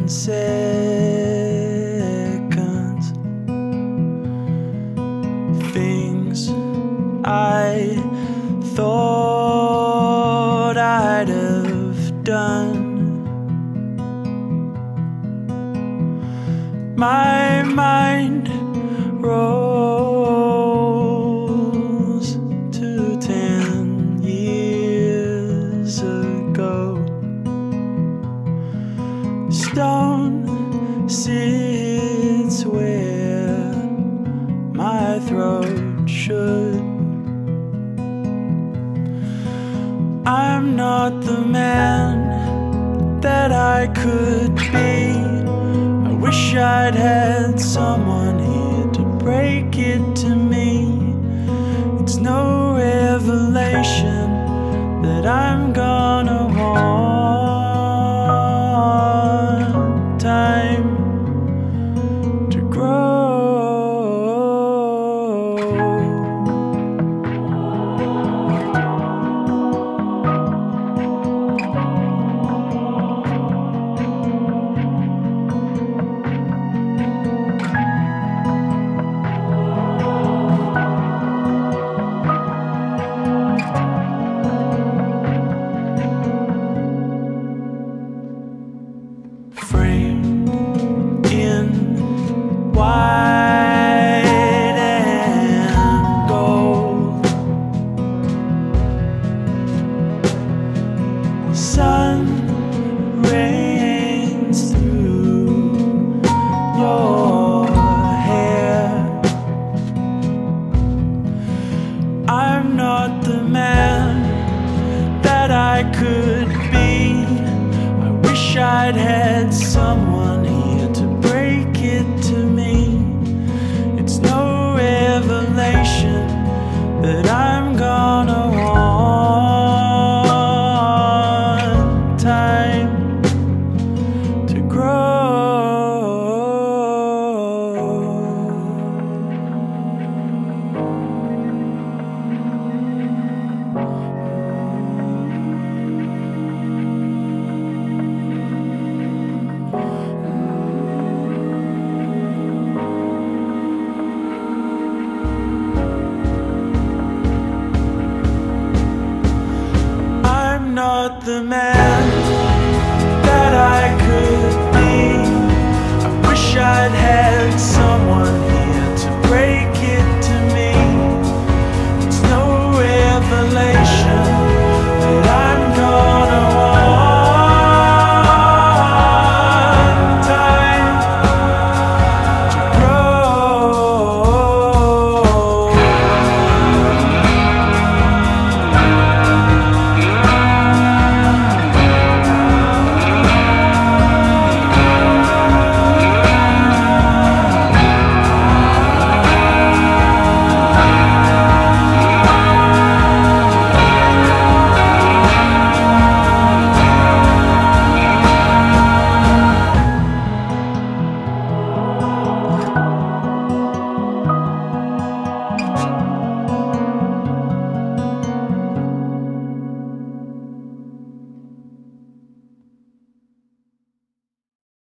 seconds. Things I thought I'd have done. My mind rolls to 10 years ago. Stone sits where my throat should. I'm not the man that I could be. I wish I'd had someone here to break it to me. It's no revelation that I'm gonna want time to grow. Framed in white and gold, sun rains through your hair. I'm not the man that I could be. I wish I'd had someone here to break it to me. It's no revelation